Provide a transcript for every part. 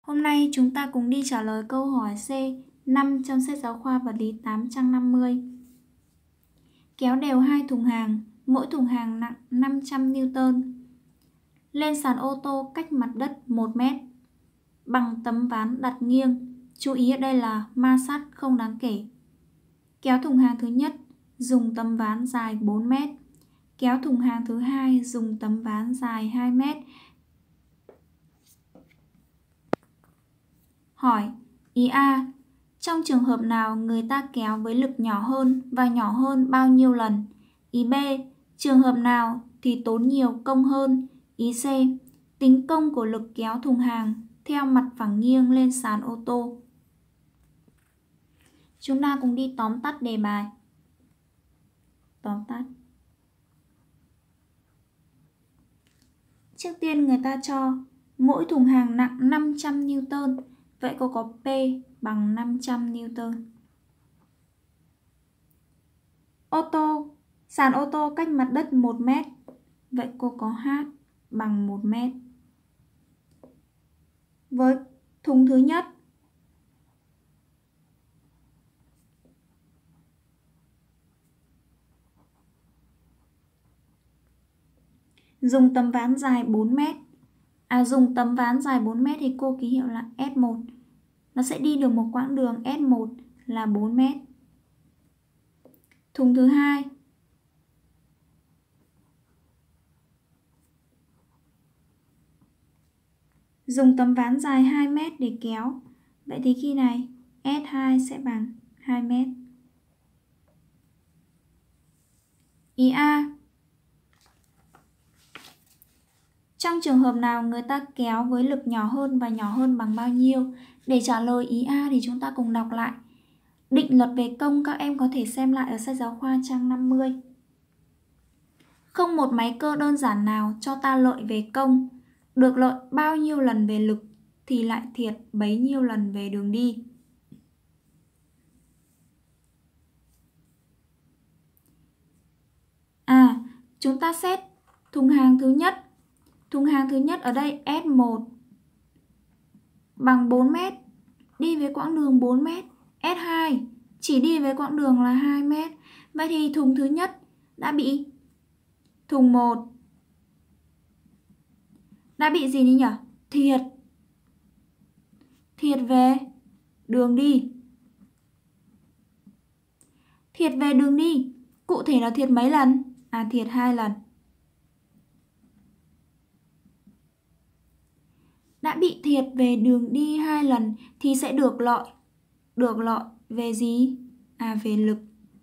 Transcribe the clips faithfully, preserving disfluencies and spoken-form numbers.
Hôm nay chúng ta cùng đi trả lời câu hỏi C năm trong sách giáo khoa vật lý tám trang năm mươi. Kéo đều hai thùng hàng, mỗi thùng hàng nặng năm trăm Newton. Lên sàn ô tô cách mặt đất một mét bằng tấm ván đặt nghiêng. Chú ý ở đây là ma sát không đáng kể. Kéo thùng hàng thứ nhất dùng tấm ván dài bốn mét. Kéo thùng hàng thứ hai dùng tấm ván dài hai mét. Hỏi, ý A, trong trường hợp nào người ta kéo với lực nhỏ hơn và nhỏ hơn bao nhiêu lần? Ý B, trường hợp nào thì tốn nhiều công hơn? Ý C, tính công của lực kéo thùng hàng theo mặt phẳng nghiêng lên sàn ô tô. Chúng ta cùng đi tóm tắt đề bài. Tóm tắt. Trước tiên người ta cho mỗi thùng hàng nặng năm trăm Newton. Vậy cô có P bằng năm trăm Newton. Ô tô, sàn ô tô cách mặt đất một mét. Vậy cô có H bằng một mét. Với thùng thứ nhất, dùng tấm ván dài bốn mét. À dùng tấm ván dài bốn mét thì cô ký hiệu là S một. Nó sẽ đi được một quãng đường S một là bốn mét. Thùng thứ hai, dùng tấm ván dài hai mét để kéo. Vậy thì khi này S hai sẽ bằng hai mét. Ý A, trong trường hợp nào người ta kéo với lực nhỏ hơn và nhỏ hơn bằng bao nhiêu? Để trả lời ý A thì chúng ta cùng đọc lại. Định luật về công các em có thể xem lại ở sách giáo khoa trang năm mươi. Không một máy cơ đơn giản nào cho ta lợi về công. Được lợi bao nhiêu lần về lực thì lại thiệt bấy nhiêu lần về đường đi. À, chúng ta xét thùng hàng thứ nhất. Thùng hàng thứ nhất ở đây S một bằng bốn mét, đi với quãng đường bốn mét. S hai chỉ đi với quãng đường là hai mét. Vậy thì thùng thứ nhất đã bị thùng một đã bị gì nhỉ? Thiệt. Thiệt về đường đi. Thiệt về đường đi. Cụ thể là thiệt mấy lần? À thiệt hai lần. Đã bị thiệt về đường đi hai lần thì sẽ được lợi. Được lợi về gì? À về lực.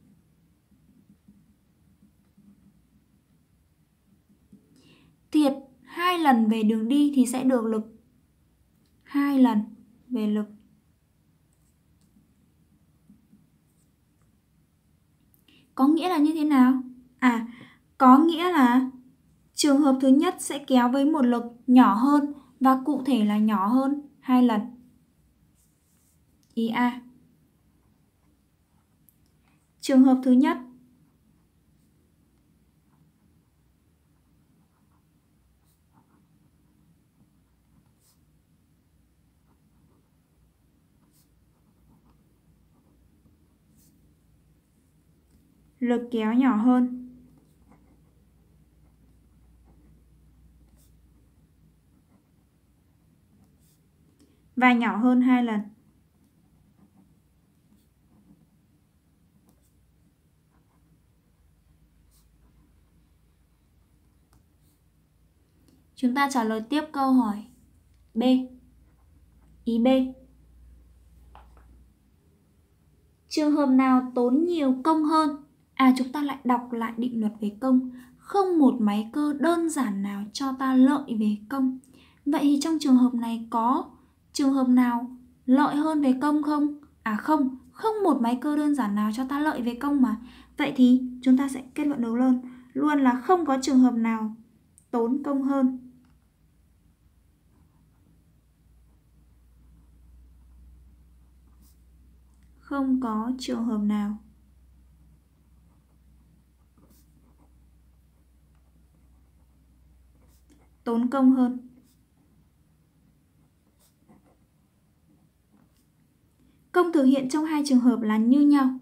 Thiệt hai lần về đường đi thì sẽ được lực hai lần về lực. Có nghĩa là như thế nào? À, có nghĩa là trường hợp thứ nhất sẽ kéo với một lực nhỏ hơn và cụ thể là nhỏ hơn hai lần. Ý A. Trường hợp thứ nhất lực kéo nhỏ hơn và nhỏ hơn hai lần. Chúng ta trả lời tiếp câu hỏi B. Ý B. Trường hợp nào tốn nhiều công hơn? À chúng ta lại đọc lại định luật về công. Không một máy cơ đơn giản nào cho ta lợi về công. Vậy thì trong trường hợp này có trường hợp nào lợi hơn về công không? À không, không một máy cơ đơn giản nào cho ta lợi về công mà. Vậy thì chúng ta sẽ kết luận được luôn, luôn là không có trường hợp nào tốn công hơn. Không có trường hợp nào tốn công hơn. Công thực hiện trong hai trường hợp là như nhau.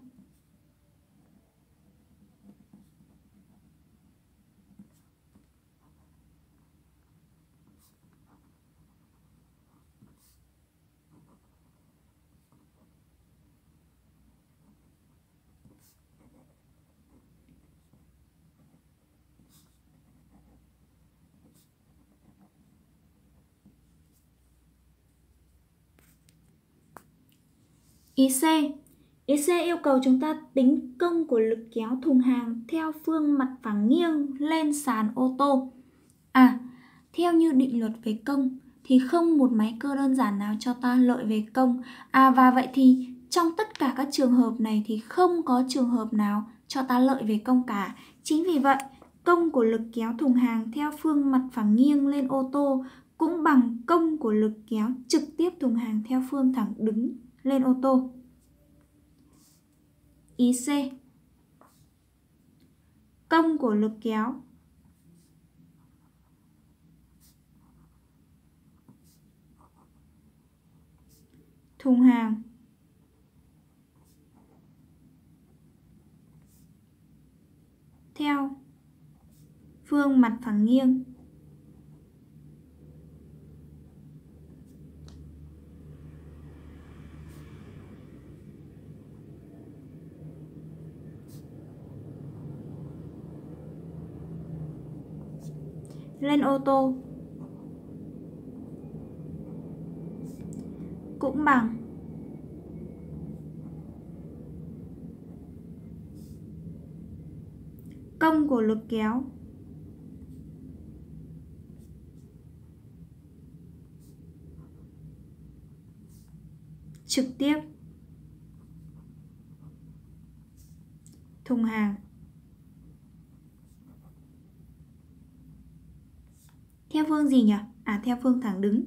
Ý C. Ý C yêu cầu chúng ta tính công của lực kéo thùng hàng theo phương mặt phẳng nghiêng lên sàn ô tô. À, theo như định luật về công thì không một máy cơ đơn giản nào cho ta lợi về công. À, và vậy thì trong tất cả các trường hợp này thì không có trường hợp nào cho ta lợi về công cả. Chính vì vậy, công của lực kéo thùng hàng theo phương mặt phẳng nghiêng lên ô tô cũng bằng công của lực kéo trực tiếp thùng hàng theo phương thẳng đứng lên ô tô. Ý C. Công của lực kéo thùng hàng theo phương mặt phẳng nghiêng lên ô tô cũng bằng công của lực kéo trực tiếp thùng hàng theo phương gì nhỉ? À, theo phương thẳng đứng.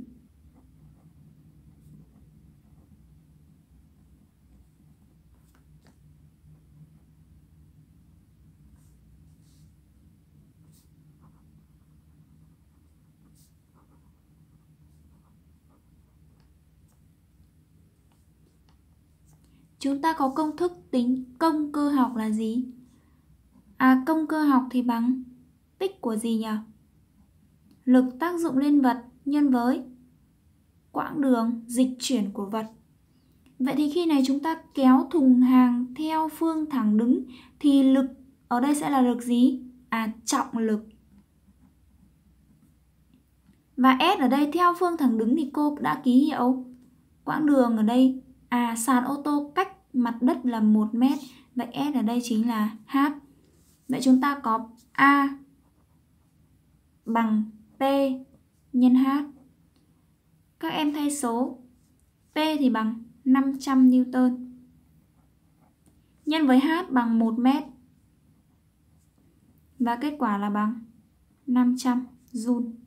Chúng ta có công thức tính công cơ học là gì? À, công cơ học thì bằng tích của gì nhỉ? Lực tác dụng lên vật nhân với quãng đường dịch chuyển của vật. Vậy thì khi này chúng ta kéo thùng hàng theo phương thẳng đứng thì lực ở đây sẽ là lực gì? À, trọng lực. Và S ở đây theo phương thẳng đứng thì cô đã ký hiệu quãng đường ở đây. À, sàn ô tô cách mặt đất là một mét. Vậy S ở đây chính là H. Vậy chúng ta có A bằng P nhân H. Các em thay số. P thì bằng năm trăm Newton nhân với H bằng một mét. Và kết quả là bằng năm trăm Joule.